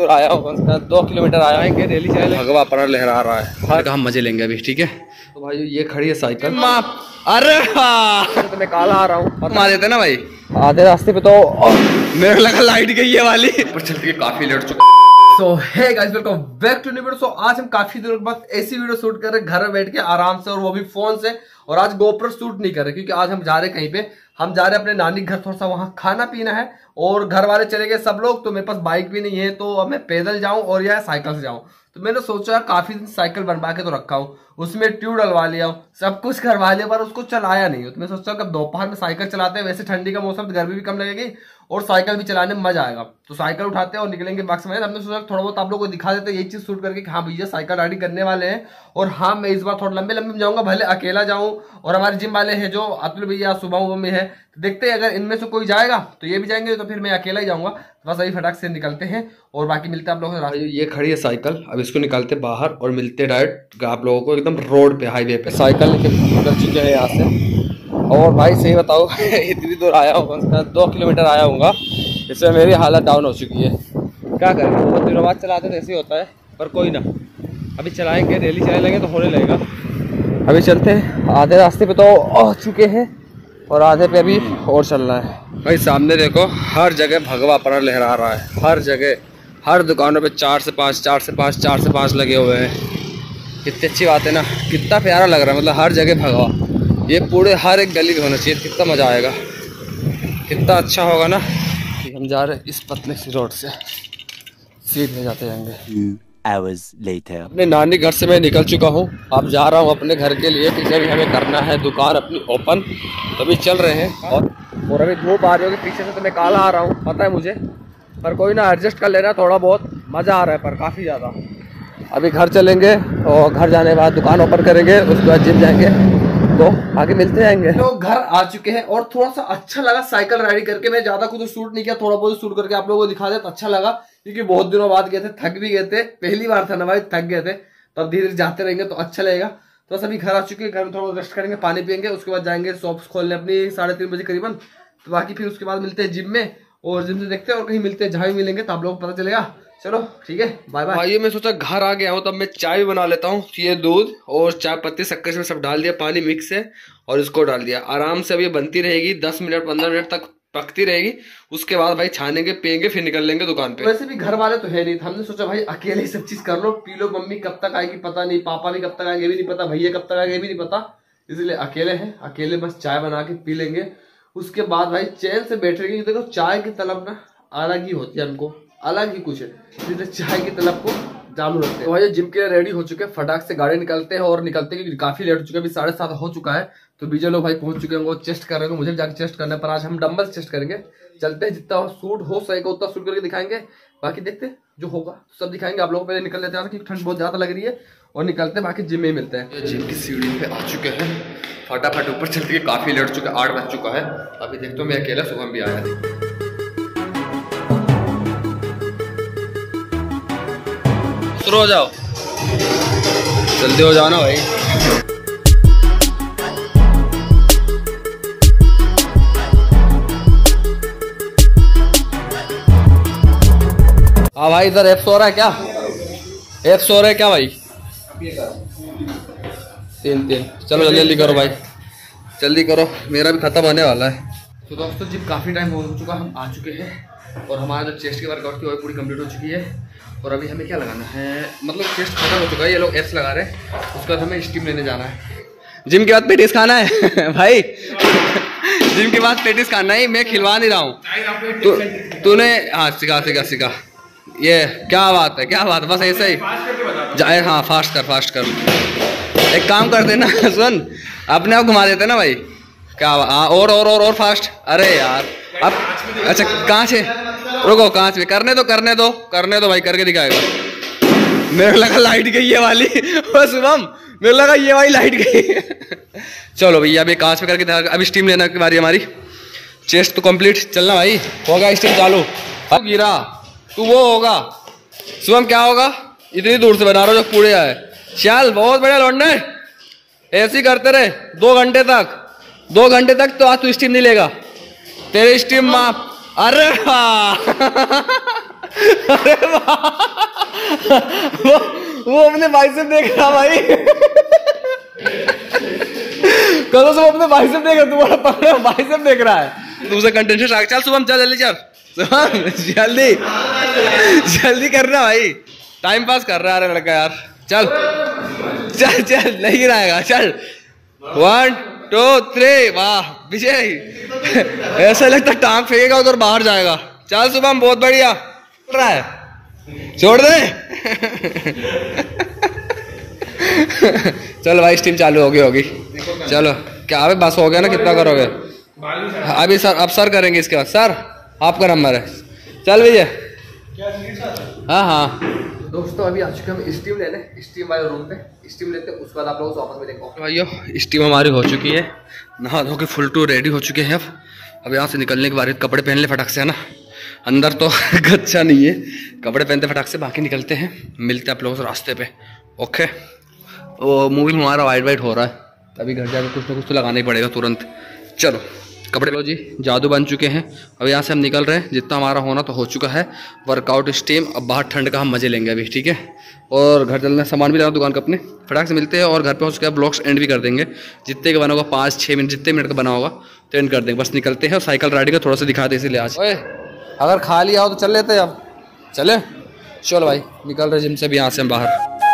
दूर आया हूँ, 2 किलोमीटर आया है, डेली चले। भगवा पर लहरा रहा है, हर हम मजे लेंगे अभी। ठीक है तो भाई ये खड़ी है साइकिल। अरे तो मैं काला आ रहा हूँ, बता देते ना भाई। आधे रास्ते पे तो मेरे लगा लाइट गई है वाली, पर चलती है काफी लेट चुका। So hey guys, welcome back to new video. So आज हम काफी दिनों के बाद ऐसी वीडियो शूट कर रहे हैं घर में बैठ के आराम से, और वो भी फोन से। और आज गोप्रो शूट नहीं कर रहे क्योंकि आज हम जा रहे हैं कहीं पे, हम जा रहे हैं अपने नानी घर, थोड़ा सा वहाँ खाना पीना है। और घर वाले चले गए सब लोग, तो मेरे पास बाइक भी नहीं है, तो अब मैं पैदल जाऊं और या साइकिल से जाऊं। तो मैंने सोचा काफी दिन साइकिल बनवा के तो रखा हूँ, उसमें ट्यूब डलवा लिया हूँ, सब कुछ करवा लिया, पर उसको चलाया नहीं हो। तो मैं सोचा कि दोपहर में साइकिल चलाते हैं, वैसे ठंडी का मौसम तो गर्मी भी कम लगेगी और साइकिल भी चलाने में मजा आएगा। तो साइकिल उठाते हैं और निकलेंगे बाग से। हमने सोचा थोड़ा बहुत आप लोगों को दिखा देते हैं, ये चीज शूट करके कि हाँ भैया साइकिल राइडिंग करने वाले हैं। और हाँ मैं इस बार थोड़ा लंबे लंबे में जाऊंगा, भले अकेला जाऊं। और हमारे जिम वाले हैं जो अतुल भैया सुबह में है, तो देखते हैं अगर इनमें से कोई जाएगा तो ये भी जाएंगे, तो फिर मैं अकेला ही जाऊंगा। बस अभी फटाक से निकलते हैं और बाकी मिलते हैं आप लोगों से। ये खड़ी है साइकिल, अब इसको निकालते बाहर और मिलते डायरेक्ट आप लोगों को एकदम रोड पे, हाईवे पे। साइकिल निकल चुके हैं यहाँ से। और भाई सही बताओ इतनी दूर आया हूँ, 2 किलोमीटर आया हूँगा, इसमें मेरी हालत डाउन हो चुकी है। क्या करें, बहुत दिनों बाद चलाते तो ऐसे ही होता है, पर कोई ना, अभी चलाएंगे, डेली चलाने लगे तो होने लगेगा। अभी चलते हैं, आधे रास्ते पे तो आ चुके हैं और आधे पे अभी और चलना है। भाई सामने देखो, हर जगह भगवा पड़ा लहरा रहा है, हर जगह, हर दुकानों पे 4 से 5 4 से 5 4 से 5 लगे हुए हैं। कितनी अच्छी बात है ना, कितना प्यारा लग रहा है, मतलब हर जगह भगवा। ये पूरे हर एक गली में होना चाहिए, कितना मज़ा आएगा, कितना अच्छा होगा ना। हम जा रहे हैं इस पतले सी रोड से, सीधे जाते जाएंगे। अपने नानी घर से मैं निकल चुका हूँ, अब जा रहा हूँ अपने घर के लिए, क्योंकि अभी हमें करना है दुकान अपनी ओपन, तभी चल रहे हैं। और अभी धूप आ रही होगी पीछे से, तो मैं काला आ रहा हूँ पता है मुझे, पर कोई ना, एडजस्ट कर लेना, थोड़ा बहुत मज़ा आ रहा है पर काफ़ी ज़्यादा। अभी घर चलेंगे और घर जाने के बाद दुकान ओपन करेंगे, उसके बाद जिम जाएंगे, तो आगे मिलते जाएंगे। तो घर आ चुके हैं और थोड़ा सा अच्छा लगा साइकिल राइडिंग करके। मैं ज्यादा कुछ शूट नहीं किया, थोड़ा बहुत शूट करके आप लोगों को दिखा दे तो अच्छा लगा, क्योंकि बहुत दिनों बाद गए थे, थक भी गए थे, पहली बार था ना भाई, थक गए थे। तो अब धीरे धीरे जाते रहेंगे तो अच्छा लगेगा। तो सभी घर आ चुके हैं, घर में थोड़ा रेस्ट करेंगे, पानी पियेंगे, उसके बाद जाएंगे शॉप्स खोलने अपनी 3:30 बजे करीबन। तो बाकी फिर उसके बाद मिलते हैं जिम में, और जिम से देखते हैं और कहीं मिलते हैं, जहाँ भी मिलेंगे तो आप लोगों को पता चलेगा। चलो ठीक है, बाय बाय। भाई मैं सोचा घर आ गया हूँ, तब मैं चाय भी बना लेता हूँ। ये दूध और चाय पत्ती शक्कर में सब डाल दिया, पानी मिक्स है, और इसको डाल दिया। आराम से अब ये बनती रहेगी, 10 मिनट 15 मिनट तक पकती रहेगी। उसके बाद भाई छानेंगे, पियेंगे, फिर निकल लेंगे दुकान पे। वैसे भी घर वाले तो है नहीं, हमने सोचा भाई अकेले ही सब चीज कर लो, पी लो। मम्मी कब तक आएगी पता नहीं, पापा भी कब तक आएंगे भी नहीं पता, भैया कब तक आएंगे भी नहीं पता, इसलिए अकेले हैं, अकेले बस चाय बना के पी लेंगे। उसके बाद भाई चैन से बैठेंगे। देखो चाय की तलब ना अलग ही होती है, हमको अलग ही कुछ है, इसलिए चाय की तलब को चालू रखते हैं। तो भाई जिम के लिए रेडी हो चुके हैं, फटाक से गाड़ी निकलते हैं और निकलते हैं, क्योंकि काफी लेट हो चुका है, अभी 7:30 हो चुका है। तो बीजे लोग भाई पहुंच चुके हैं, वो चेस्ट कर रहे हैं, मुझे भी जाकर चेस्ट करना है, पर आज हम डंबल चेस्ट करेंगे। चलते हैं, जितना शूट हो सकेगा उतना शूट करके दिखाएंगे, बाकी देखते हैं जो होगा सब दिखाएंगे आप लोगों को। पहले निकल लेते हैं क्योंकि ठंड बहुत ज्यादा लग रही है, और निकलते हैं, बाकी जिम में मिलते हैं। जिम की सीढ़ी पे आ चुके हैं, फटाफट ऊपर चलते हैं, काफी लेट चुका है, 8 बज चुका है। अभी देखते हो मैं अकेला, सुबह भी आया। शुरू हो जाओ, जल्दी हो जाओ ना भाई। हाँ भाई, इधर एप्स हो रहा है क्या? एप्स हो रहा है क्या भाई? 3 चलो जल्दी जल्दी करो भाई, जल्दी करो, मेरा भी खत्म होने वाला है। तो दोस्तों जिम काफ़ी टाइम हो चुका, हम आ चुके हैं, और हमारा जो चेस्ट की वर्कआउट थी वो पूरी कंप्लीट हो चुकी है। और अभी हमें क्या लगाना है, मतलब चेस्ट खत्म हो चुका है, ये लोग एप्स लगा रहे हैं, उसके बाद हमें स्टीम लेने जाना है। जिम के बाद पेटिस खाना है भाई जिम के बाद पेटिस खाना है, मैं खिलवा नहीं रहा हूँ। तूने हाँ सिखा, ये क्या बात है, क्या बात है, बस ऐसा ही जाए। हाँ फास्ट कर, एक काम कर देना सुन, अपने आप घुमा देते ना भाई, क्या हाँ, और फास्ट। अरे यार अब अच्छा कांच है, रुको कांच में करने दो भाई, करके दिखाएगा। मेरे लगा लाइट गई है वाली शुभम, मेरे लगा ये वाली लाइट गई चलो भैया अभी कांच में करके दिखा। अभी स्टीम लेने की बारी हमारी, चेस्ट तो कंप्लीट, चलना भाई, होगा स्टीम चालू। अब गिरा तू वो होगा शुभम, क्या होगा, इतनी दूर से बना रहा हो जो पूरे आए। चल बहुत बढ़िया लौटना है, ऐसे ही करते रहे 2 घंटे तक, 2 घंटे तक। तो आज तू स्टीम नहीं लेगा, तेरे स्टीम माप। अरे अरे वो अपने भाई से देख रहा भाई। कल से वो अपने भाई से देख रहा, तुम्हारा पकड़ा भाई से देख रहा है। दूसरा कंटेंट चल सुबह चल जल्दी चल जल्दी जल्दी करना भाई, टाइम पास कर रहा है लड़का यार। चल चल चल नहीं गिराएगा, चल 1 2 3 वाह विजय। ऐसा लगता टांग फेंकेगा उधर बाहर जाएगा। चल शुभम बहुत बढ़िया चल रहा है, छोड़ दे। चलो भाई स्टीम चालू होगी। चलो क्या अबे बस हो गया ना, कितना करोगे अभी सर? अब सर करेंगे इसके बाद। सर आपका नंबर है, चल भैया। हाँ हाँ दोस्तों अभी आ चुके हम स्टीम लेने, स्टीम वाले रूम पे स्टीम लेते हैं, उसके बाद आप लोगों को ऑफिस में देखो। भाइयों स्टीम हमारी हो चुकी है, नहा धो के फुल टू रेडी हो चुके हैं। अब यहाँ से निकलने के बाद कपड़े पहन ले फटाक से, है ना। अंदर तो गच्छा नहीं है, कपड़े पहनते फटाक से, बाकी निकलते हैं। मिलते हैं आप लोगों से रास्ते पे। ओके वो मूवी में हमारा वाइट हो रहा है, अभी घर जाकर कुछ ना कुछ तो लगाना ही पड़ेगा तुरंत। चलो कपड़े लो जी, जादू बन चुके हैं। अब यहाँ से हम निकल रहे हैं, जितना हमारा होना तो हो चुका है। वर्कआउट स्टीम, अब बाहर ठंड का हम मजे लेंगे अभी, ठीक है। और घर चलना, सामान भी लाना दुकान का अपने, फटाक से मिलते हैं। और घर पे हो चुका है, ब्लॉग्स एंड भी कर देंगे, जितने का बना होगा 5-6 मिनट, जितने मिनट का बना होगा तो एंड कर देंगे। बस निकलते हैं, और साइकिल राइडिंग का थोड़ा सा दिखाते हैं इसलिए आज। ओए अगर खा लिया हो तो चल लेते हैं अब, चले। चलो भाई निकल रहे जिम से भी यहाँ से हम बाहर।